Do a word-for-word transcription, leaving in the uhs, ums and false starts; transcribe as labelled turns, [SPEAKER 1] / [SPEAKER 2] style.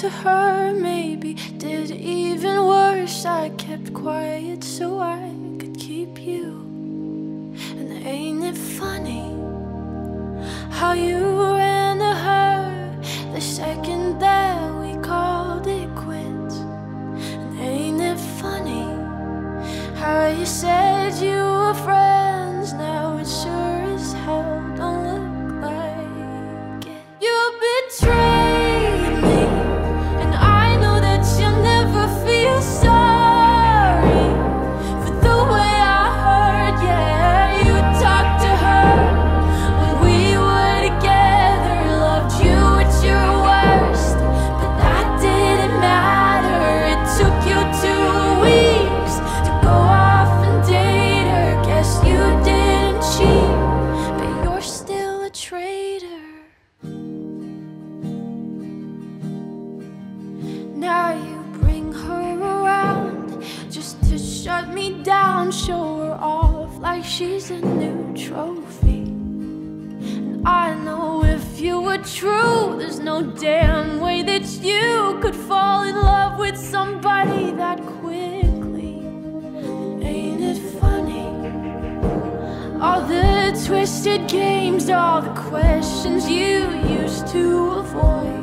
[SPEAKER 1] to her, maybe did even worse. I kept quiet so I could keep you. And ain't it funny how you ran to her the second that we called it quits? And ain't it funny how you said you were friends, now it sure as hell don't look like it. You betrayed me, and I know that you'll never feel sorry for the way I hurt. Yeah, you talked to her when we were together, loved you at your worst, but that didn't matter. It took you two weeks to go off and date her. Guess you didn't cheat, but you're still a traitor. Now you bring her around just to shut me down, show her off like she's a new trophy. And I know if you were true, there's no damn way that you could fall in love with somebody that quickly. And ain't it funny, all the twisted games, all the questions you used to avoid?